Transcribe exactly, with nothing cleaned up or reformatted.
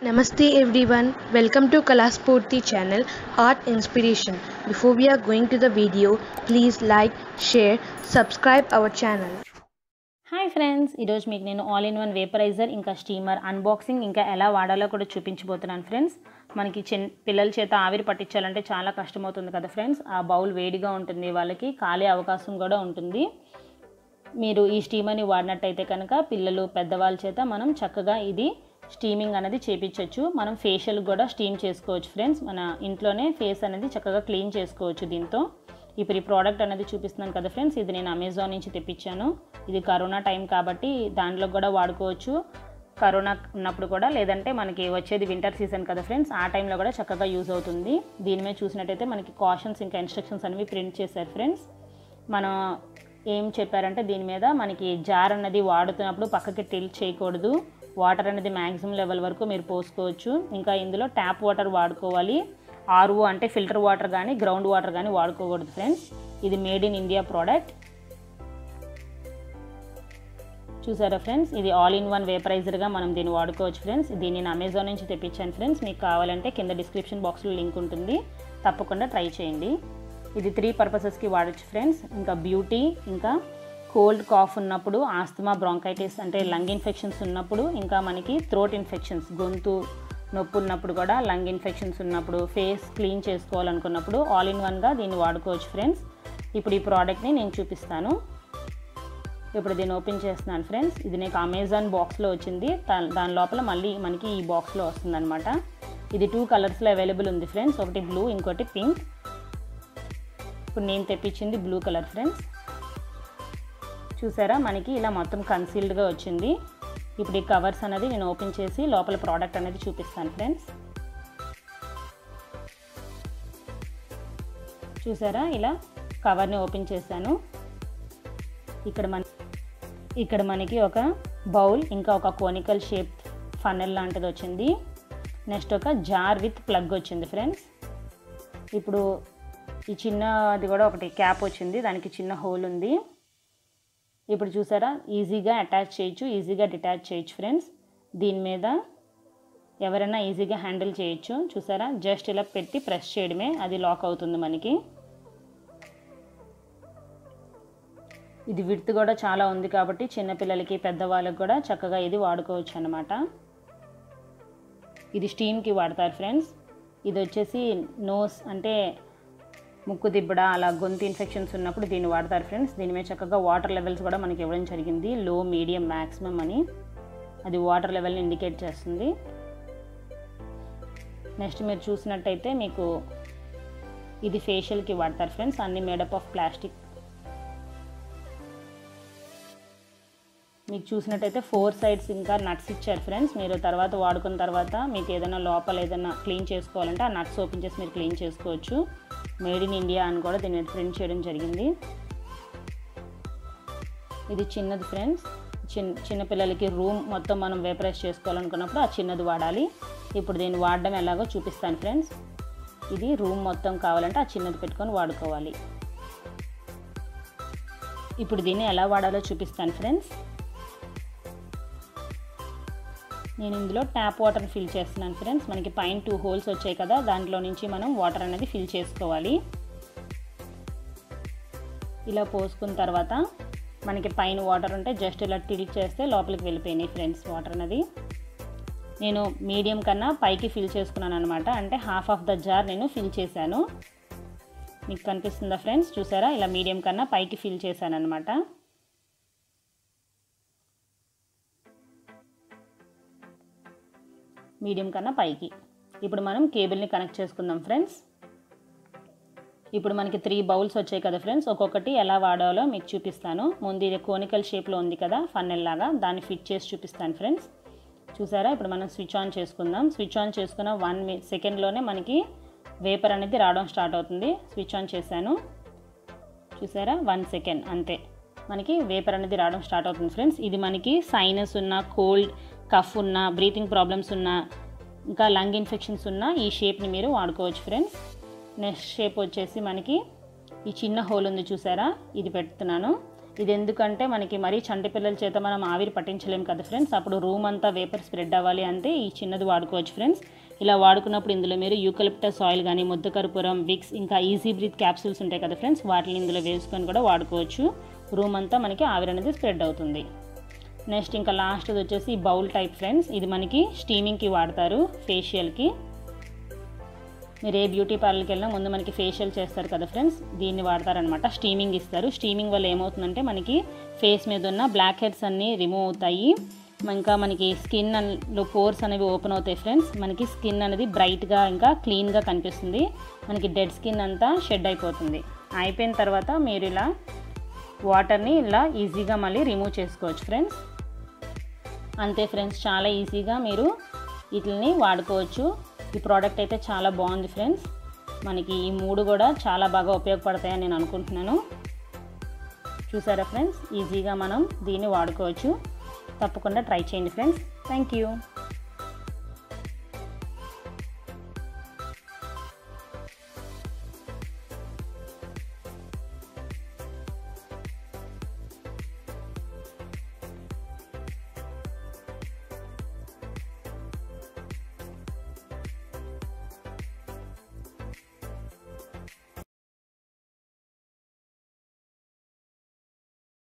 Namaste everyone, welcome to Kalaspurti channel Art Inspiration. Before we are going to the video, please like, share, subscribe our channel. Hi friends, ఈరోజు మీకు నేను all in one vaporizer ఇంకా steamer unboxing ఇంకా ఎలా వాడాలో కూడా చూపించబోతున్నాను friends. మనకి చిన్న పిల్లల చేత ఆవిరి పట్టించాలంటే చాలా కష్టమవుతుంది కదా ఫ్రెండ్స్. ఆ బౌల్ వేడిగా ఉంటుంది, వాళ్ళకి కాలే అవకాశం కూడా ఉంటుంది. మీరు ఈ స్టీమర్ని వాడినట్టయితే కనుక పిల్లలు పెద్దవాళ్ళ చేత మనం చక్కగా ఇది స్టీమింగ్ అనేది చేపించవచ్చు. మనం ఫేషియల్ కూడా స్టీమ్ చేసుకోవచ్చు ఫ్రెండ్స్. మన ఇంట్లోనే ఫేస్ అనేది చక్కగా క్లీన్ చేసుకోవచ్చు దీంతో. ఇప్పుడు ఈ ప్రోడక్ట్ అనేది చూపిస్తున్నాను కదా ఫ్రెండ్స్, ఇది నేను అమెజాన్ నుంచి తెప్పించాను. ఇది కరోనా టైం కాబట్టి దాంట్లో కూడా వాడుకోవచ్చు, కరోనా ఉన్నప్పుడు కూడా, లేదంటే మనకి వచ్చేది వింటర్ సీజన్ కదా ఫ్రెండ్స్, ఆ టైంలో కూడా చక్కగా యూజ్ అవుతుంది. దీని మీద చూసినట్టయితే మనకి కాషన్స్ ఇంకా ఇన్స్ట్రక్షన్స్ అనేవి ప్రింట్ చేశారు ఫ్రెండ్స్. మనం ఏం చెప్పారంటే దీని మీద మనకి జార్ అన్నది వాడుతున్నప్పుడు పక్కకి టిల్ట్ చేయకూడదు, వాటర్ అనేది మ్యాక్సిమం లెవెల్ వరకు మీరు పోసుకోవచ్చు. ఇంకా ఇందులో ట్యాప్ వాటర్ వాడుకోవాలి, ఆర్ఓ అంటే ఫిల్టర్ వాటర్ కానీ గ్రౌండ్ వాటర్ కానీ వాడుకోకూడదు ఫ్రెండ్స్. ఇది మేడ్ ఇన్ ఇండియా ప్రోడక్ట్. చూసారా ఫ్రెండ్స్, ఇది ఆల్ ఇన్ వన్ వేపరైజర్గా మనం దీన్ని వాడుకోవచ్చు ఫ్రెండ్స్. దీన్ని నేను అమెజాన్ నుంచి తెప్పించాను ఫ్రెండ్స్. మీకు కావాలంటే కింద డిస్క్రిప్షన్ బాక్స్లో లింక్ ఉంటుంది, తప్పకుండా ట్రై చేయండి. ఇది త్రీ పర్పసెస్కి వాడచ్చు ఫ్రెండ్స్. ఇంకా బ్యూటీ, ఇంకా కోల్డ్ కాఫ్ ఉన్నప్పుడు, ఆస్తమా బ్రాంకైటిస్ అంటే లంగ్ ఇన్ఫెక్షన్స్ ఉన్నప్పుడు, ఇంకా మనకి థ్రోట్ ఇన్ఫెక్షన్స్ గొంతు నొప్పి ఉన్నప్పుడు కూడా, లంగ్ ఇన్ఫెక్షన్స్ ఉన్నప్పుడు, ఫేస్ క్లీన్ చేసుకోవాలనుకున్నప్పుడు ఆల్ ఇన్ వన్గా దీన్ని వాడుకోవచ్చు ఫ్రెండ్స్. ఇప్పుడు ఈ ప్రోడక్ట్ని నేను చూపిస్తాను. ఇప్పుడు దీన్ని ఓపెన్ చేస్తున్నాను ఫ్రెండ్స్. ఇది నీకు అమెజాన్ బాక్స్లో వచ్చింది, దాని లోపల మళ్ళీ మనకి ఈ బాక్స్లో వస్తుంది అనమాట. ఇది టూ కలర్స్లో అవైలబుల్ ఉంది ఫ్రెండ్స్, ఒకటి బ్లూ ఇంకోటి పింక్. ఇప్పుడు నేను తెప్పించింది బ్లూ కలర్ ఫ్రెండ్స్. చూసారా, మనకి ఇలా మొత్తం కన్సీల్డ్గా వచ్చింది. ఇప్పుడు ఈ కవర్స్ అనేది నేను ఓపెన్ చేసి లోపల ప్రోడక్ట్ అనేది చూపిస్తాను ఫ్రెండ్స్. చూసారా, ఇలా కవర్ని ఓపెన్ చేశాను. ఇక్కడ మన ఇక్కడ మనకి ఒక బౌల్ ఇంకా ఒక కోనికల్ షేప్ ఫన్నెల్ లాంటిది వచ్చింది. నెక్స్ట్ ఒక జార్ విత్ ప్లగ్ వచ్చింది ఫ్రెండ్స్. ఇప్పుడు ఈ చిన్నది కూడా ఒకటి క్యాప్ వచ్చింది, దానికి చిన్న హోల్ ఉంది. ఇప్పుడు చూసారా, ఈజీగా అటాచ్ చేయొచ్చు, ఈజీగా డిటాచ్ చేయొచ్చు ఫ్రెండ్స్. దీని మీద ఎవరైనా ఈజీగా హ్యాండిల్ చేయొచ్చు. చూసారా, జస్ట్ ఇలా పెట్టి ప్రెస్ చేయడమే, అది లాక్ అవుతుంది మనకి. ఇది విడ్త్ కూడా చాలా ఉంది కాబట్టి చిన్నపిల్లలకి పెద్దవాళ్ళకి కూడా చక్కగా ఇది వాడుకోవచ్చు అన్నమాట. ఇది స్టీమ్కి వాడతారు ఫ్రెండ్స్. ఇది వచ్చేసి నోస్ అంటే ముక్కు దిబ్బడ అలా గొంతు ఇన్ఫెక్షన్స్ ఉన్నప్పుడు దీన్ని వాడతారు ఫ్రెండ్స్. దీని మీద చక్కగా వాటర్ లెవెల్స్ కూడా మనకి ఇవ్వడం జరిగింది, లో మీడియం మ్యాక్సిమం అని. అది వాటర్ లెవెల్ని ఇండికేట్ చేస్తుంది. నెక్స్ట్ మీరు చూసినట్టయితే మీకు ఇది ఫేషియల్కి వాడతారు ఫ్రెండ్స్, అన్ని మేడప్ ఆఫ్ ప్లాస్టిక్. మీకు చూసినట్టయితే ఫోర్ సైడ్స్ ఇంకా నట్స్ ఇచ్చారు ఫ్రెండ్స్. మీరు తర్వాత వాడుకున్న తర్వాత మీకు ఏదైనా లోపల ఏదైనా క్లీన్ చేసుకోవాలంటే ఆ నట్స్ ఓపెన్ చేసి మీరు క్లీన్ చేసుకోవచ్చు. మేడ్ ఇన్ ఇండియా అని కూడా దీని మీద ప్రింట్ చేయడం జరిగింది. ఇది చిన్నది ఫ్రెండ్స్, చిన్న చిన్నపిల్లలకి రూమ్ మొత్తం మనం వేపరైజ్ చేసుకోవాలనుకున్నప్పుడు ఆ చిన్నది వాడాలి. ఇప్పుడు దీన్ని వాడడం ఎలాగో చూపిస్తాను ఫ్రెండ్స్. ఇది రూమ్ మొత్తం కావాలంటే ఆ చిన్నది పెట్టుకొని వాడుకోవాలి. ఇప్పుడు దీన్ని ఎలా వాడాలో చూపిస్తాను ఫ్రెండ్స్. నేను ఇందులో ట్యాప్ వాటర్ ఫిల్ చేస్తున్నాను ఫ్రెండ్స్. మనకి పైన టూ హోల్స్ వచ్చాయి కదా, దాంట్లో నుంచి మనం వాటర్ అనేది ఫిల్ చేసుకోవాలి. ఇలా పోసుకున్న తర్వాత మనకి పైన వాటర్ ఉంటే జస్ట్ ఇలా టిల్ట్ చేస్తే లోపలికి వెళ్ళిపోయినాయి ఫ్రెండ్స్ వాటర్ అనేది. నేను మీడియం కన్నా పైకి ఫిల్ చేసుకున్నాను అనమాట, అంటే హాఫ్ ఆఫ్ ద జార్ నేను ఫిల్ చేశాను. మీకు కనిపిస్తుందా ఫ్రెండ్స్? చూసారా, ఇలా మీడియం కన్నా పైకి ఫిల్ చేశాను అనమాట. మీడియం కన్నా పైకి. ఇప్పుడు మనం కేబుల్ని కనెక్ట్ చేసుకుందాం ఫ్రెండ్స్. ఇప్పుడు మనకి త్రీ బౌల్స్ వచ్చాయి కదా ఫ్రెండ్స్, ఒక్కొక్కటి ఎలా వాడాలో మీకు చూపిస్తాను. ముందు ఇది కోనికల్ షేప్లో ఉంది కదా ఫన్నెల్ లాగా, దాన్ని ఫిట్ చేసి చూపిస్తాను ఫ్రెండ్స్. చూసారా, ఇప్పుడు మనం స్విచ్ ఆన్ చేసుకుందాం. స్విచ్ ఆన్ చేసుకున్న వన్ సెకండ్లోనే మనకి వేపర్ అనేది రావడం స్టార్ట్ అవుతుంది. స్విచ్ ఆన్ చేశాను, చూసారా, వన్ సెకండ్ అంతే మనకి వేపర్ అనేది రావడం స్టార్ట్ అవుతుంది ఫ్రెండ్స్. ఇది మనకి సైనస్ ఉన్న, కోల్డ్ కఫ్ ఉన్న, బ్రీతింగ్ ప్రాబ్లమ్స్ ఉన్న, ఇంకా లంగ్ ఇన్ఫెక్షన్స్ ఉన్న ఈ షేప్ని మీరు వాడుకోవచ్చు ఫ్రెండ్స్. నెక్స్ట్ షేప్ వచ్చేసి మనకి ఈ చిన్న హోల్ ఉంది చూసారా, ఇది పెడుతున్నాను. ఇది ఎందుకంటే మనకి మరీ చంటి పిల్లల చేత మనం ఆవిరి పట్టించలేం కదా ఫ్రెండ్స్, అప్పుడు రూమ్ అంతా వేపర్ స్ప్రెడ్ అవ్వాలి అంటే ఈ చిన్నది వాడుకోవచ్చు ఫ్రెండ్స్. ఇలా వాడుకున్నప్పుడు ఇందులో మీరు యూకలిప్టస్ ఆయిల్ కానీ, ముద్దకర్పూరం, విక్స్, ఇంకా ఈజీ బ్రీత్ క్యాప్సూల్స్ ఉంటాయి కదా ఫ్రెండ్స్, వాటిని ఇందులో వేసుకొని కూడా వాడుకోవచ్చు. రూమ్ అంతా మనకి ఆవిరి అనేది స్ప్రెడ్ అవుతుంది. నెక్స్ట్ ఇంకా లాస్ట్ది వచ్చేసి బౌల్ టైప్ ఫ్రెండ్స్. ఇది మనకి స్టీమింగ్కి వాడతారు, ఫేషియల్కి. మీరు ఏ బ్యూటీ పార్లర్కి వెళ్ళినా ముందు మనకి ఫేషియల్ చేస్తారు కదా ఫ్రెండ్స్, దీన్ని వాడతారనమాట. స్టీమింగ్ ఇస్తారు. స్టీమింగ్ వల్ల ఏమవుతుందంటే మనకి ఫేస్ మీద ఉన్న బ్లాక్ హెడ్స్ అన్నీ రిమూవ్ అవుతాయి. ఇంకా మనకి స్కిన్ లో పోర్స్ అనేవి ఓపెన్ అవుతాయి ఫ్రెండ్స్. మనకి స్కిన్ అనేది బ్రైట్గా ఇంకా క్లీన్గా కనిపిస్తుంది. మనకి డెడ్ స్కిన్ అంతా షెడ్ అయిపోతుంది. అయిపోయిన తర్వాత మీరు ఇలా వాటర్ని ఇలా ఈజీగా మళ్ళీ రిమూవ్ చేసుకోవచ్చు ఫ్రెండ్స్. అంతే ఫ్రెండ్స్, చాలా ఈజీగా మీరు వీటిని వాడుకోవచ్చు. ఈ ప్రోడక్ట్ అయితే చాలా బాగుంది ఫ్రెండ్స్. మనకి ఈ మూడు కూడా చాలా బాగా ఉపయోగపడతాయని నేను అనుకుంటున్నాను. చూసారా ఫ్రెండ్స్, ఈజీగా మనం దీన్ని వాడుకోవచ్చు. తప్పకుండా ట్రై చేయండి ఫ్రెండ్స్. Thank you.